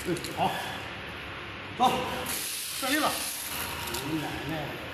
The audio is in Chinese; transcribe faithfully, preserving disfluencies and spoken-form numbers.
嗯，好，走，胜利了。你奶奶的！